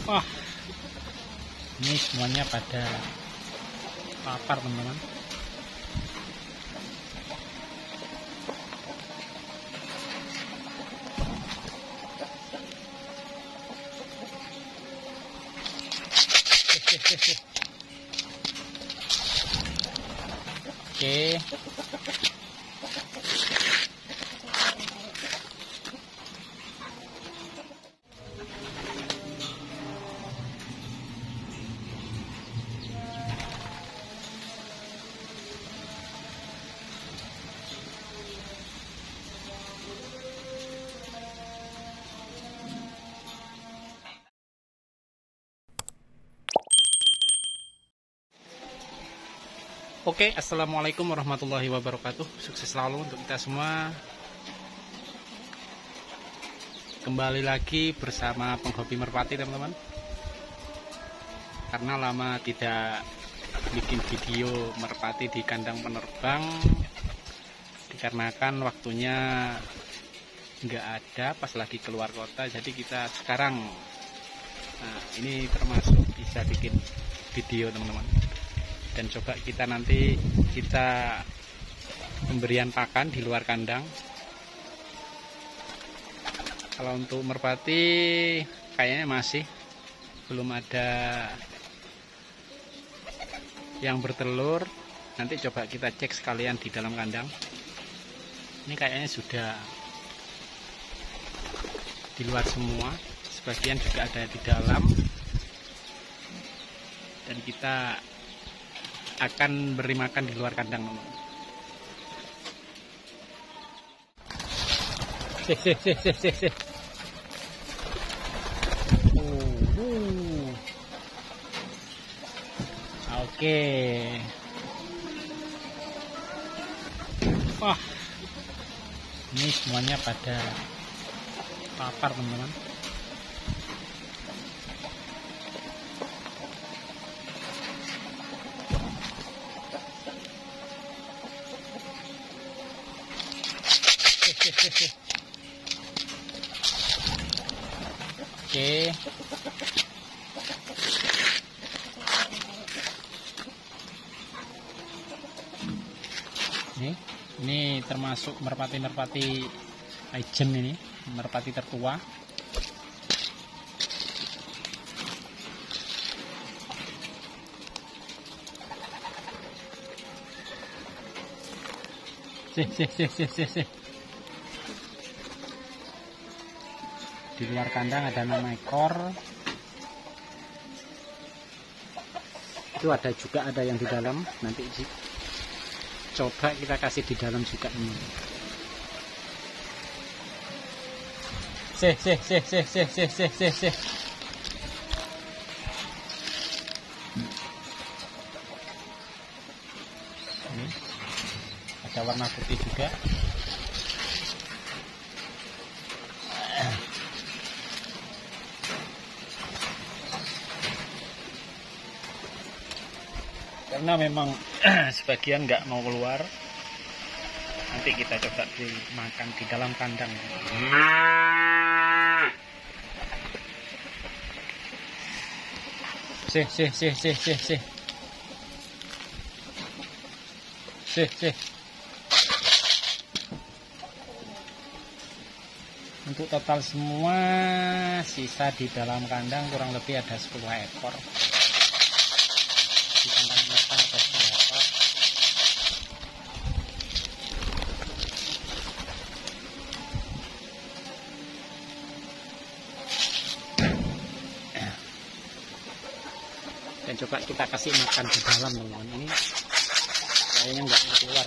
Wah, ini semuanya pada lapar teman-teman. Oke. Oke, assalamualaikum warahmatullahi wabarakatuh. Sukses selalu untuk kita semua. Kembali lagi bersama penghobi merpati teman-teman. Karena lama tidak bikin video merpati di kandang penerbang, dikarenakan waktunya nggak ada pas lagi keluar kota. Jadi kita sekarang, nah ini termasuk bisa bikin video teman-teman. Dan coba kita nanti pemberian pakan di luar kandang. Kalau untuk merpati kayaknya masih belum ada yang bertelur. Nanti coba kita cek sekalian di dalam kandang. Ini kayaknya sudah di luar semua, sebagian juga ada di dalam. Dan kita akan beri makan di luar kandang teman. Oke. Wah, ini semuanya pada lapar teman-teman. Oke. Ini termasuk merpati-merpati legend, ini merpati tertua. Sih. Di luar kandang ada 6 ekor. Itu ada yang di dalam. Nanti coba kita kasih di dalam juga ini. Sih. Ini ada warna putih juga. Karena memang sebagian nggak mau keluar, nanti kita coba dimakan di dalam kandang. Sih. Untuk total semua sisa di dalam kandang kurang lebih ada 10 ekor. Di kandang mereka ada 10 ekor. Dan coba kita kasih makan di dalam teman-teman. Ini kayaknya nggak mau keluar.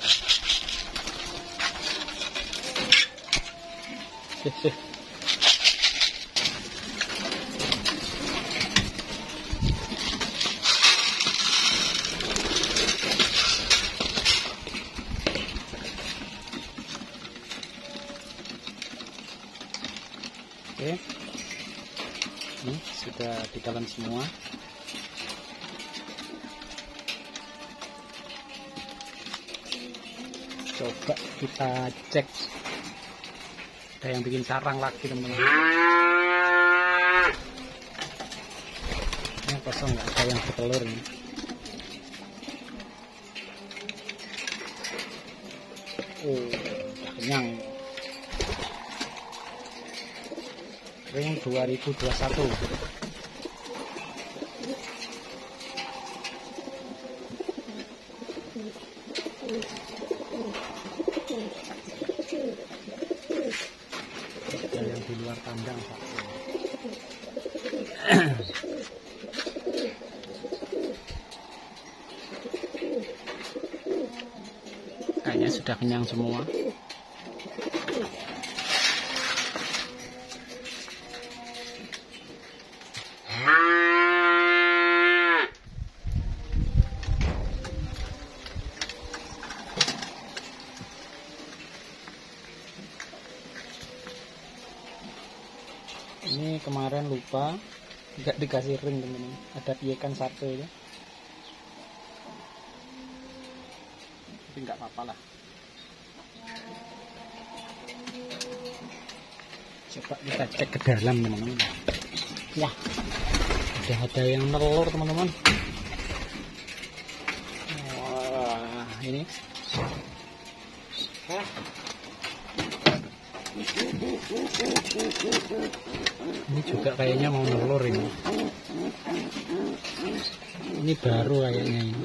Oke, ini sudah di dalam semua. Coba kita cek, ada yang bikin sarang lagi teman-teman. kosong, nggak ada yang bertelur ini. Oh, kenyang. Ring 2021. Ada yang di luar kandang, Pak. Kayaknya sudah kenyang semua. Ini kemarin lupa nggak dikasih ring teman-teman, ada piekan satu ya, tapi nggak apa-apa lah. Coba kita cek ke dalam teman-teman. Wah, ada yang telur teman-teman. Wah, ini juga kayaknya mau telur ini. Ini baru kayaknya ini.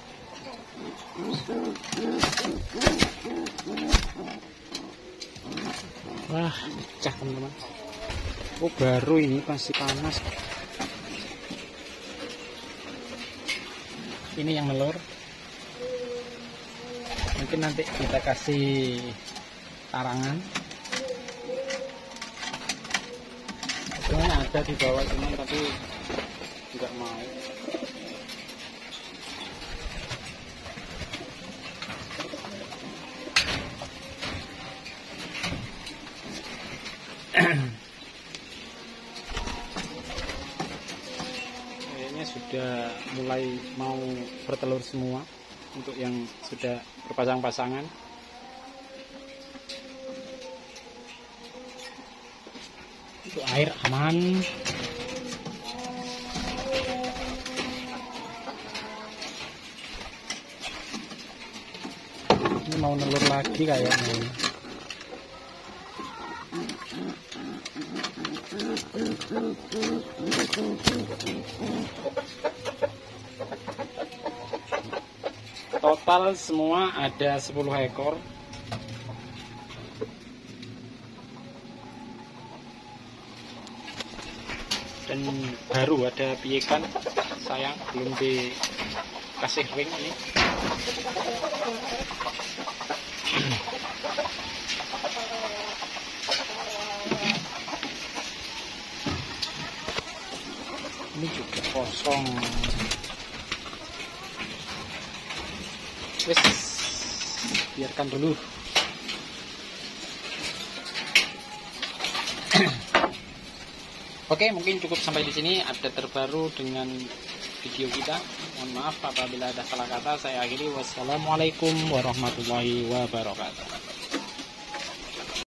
Wah, pecah teman-teman. Oh, baru ini masih panas. Ini yang telur. Mungkin nanti kita kasih tarangan. Sebenarnya ada di bawah cuman tapi nggak mau. Kayaknya sudah mulai mau bertelur semua untuk yang sudah berpasang-pasangan. Untuk air aman. Ini mau nelur lagi kayaknya. Total semua ada 10 ekor. Dan baru ada piekan, sayang belum dikasih ring ini. Ini juga kosong. Wes, biarkan dulu. Oke, mungkin cukup sampai di sini update terbaru dengan video kita. Mohon maaf apabila ada salah kata. Saya akhiri. Wassalamualaikum warahmatullahi wabarakatuh.